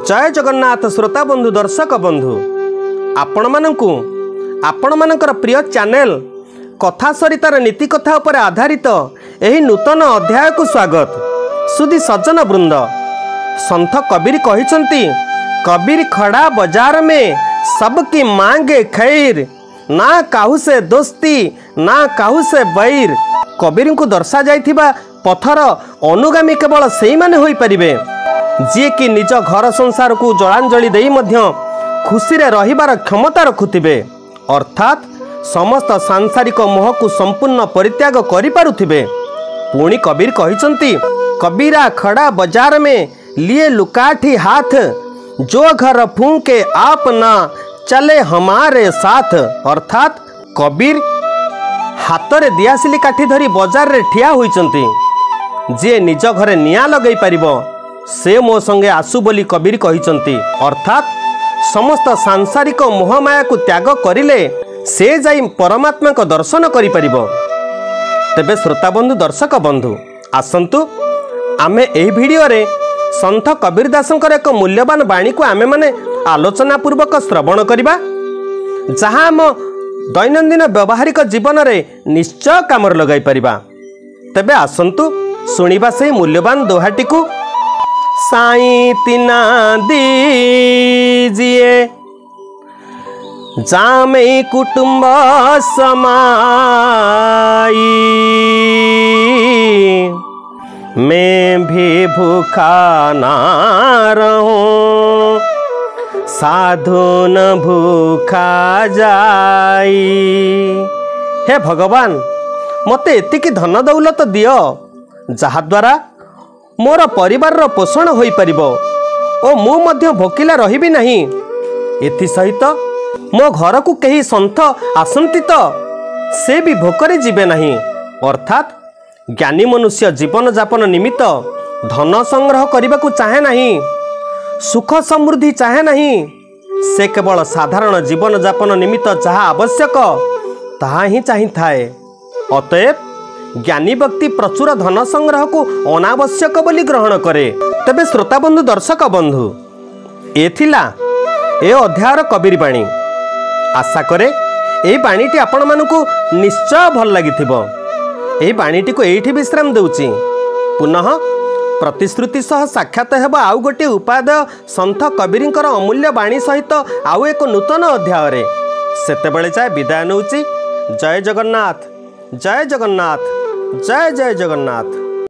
जय जगन्नाथ श्रोता बंधु दर्शक बंधु आपण मानकर प्रिय चैनल कथा सरितार नीति कथा उपर आधारित एही नूतन अध्याय को स्वागत। सुधी सज्जन वृंद, संत कबीर कहिसंती, कबीर खड़ा बाजार में सबकी मांगे खैर, ना काहू से दोस्ती ना काहू से बैर। कबीर को दर्शा जाइथिबा पथर अनुगामी केवल सेई माने होई परिबे जी कि निज घर संसार को जलांजलि देई मध्य खुशी रे रहिबार क्षमता रखुथिबे, अर्थात समस्त सांसारिक मोह को संपूर्ण परित्याग करि पारुथिबे। पुणी कबीर कहिसंती, कबीरा खड़ा बाजार में लिए लुकाठी हाथ, जो घर फूंके आप ना चले हमारे साथ। अर्थात कबीर हाथ में दियासिली काठी धरी बाजार रे ठिया होइचंती, जे निज घरे निया लगई परिबो से मो संगे आसु बोली कबीर कहिचंती। अर्थात समस्त सांसारिक मोहमाया को त्याग करिले से जाई परमात्मा को दर्शन करि परिबो। तेबे श्रोता बंधु दर्शक बंधु आसंतु आमे एही वीडियो रे संत कबीर दासंकर एक मूल्यवान बाणी को आमे माने आलोचना पूर्वक श्रवण करिबा, जहां हम दैनंदिन व्यवहारिक जीवन रे निश्चय काम लगाई परिबा। तेबे आसंतु सुनिबा से मूल्यवान दोहाटी को। साईं तिना दीजिए जामे कुटुंब समाई, मैं भी भूखा ना रहूं साधु न भूखा जाई। हे भगवान, मते एतिकी धन दौलत दियो जहा द्वारा मोर परिवार रो पोषण होई परिबो ओ मु मध्य भोकिला रहिबी नहीं। एथि सहित मो घर को कहीं संत आसंती तो से भी भोकरे जीवे नहीं। अर्थात ज्ञानी मनुष्य जीवन जापन निमित्त धन संग्रह करने को चाहे नहीं, सुख समृद्धि चाहे नहीं, से केवल साधारण जीवन जापन निमित्त जहाँ आवश्यक ताहा ही चाही थाए। अतएव ज्ञानी व्यक्ति प्रचुर धन संग्रह को अनावश्यक बोली ग्रहण करे। तबे श्रोता बंधु दर्शक बंधु एथिला ए अध्यायर कबीर बाणी। आशा करे एही बाणीटी आपण मानकु निश्चय भल लागिथिबो। एही बाणीटी को एठी विश्राम देउची, पुनः प्रतिश्रुति सह साक्षात हेबो आउ गोटे उपादेय संत कबीरंकर अमूल्य बाणी सहित आउ एक नूतन अध्याय रे। सेतेबेले जाय विदाय नउची। जय जगन्नाथ, जय जगन्नाथ, जय जय जगन्नाथ।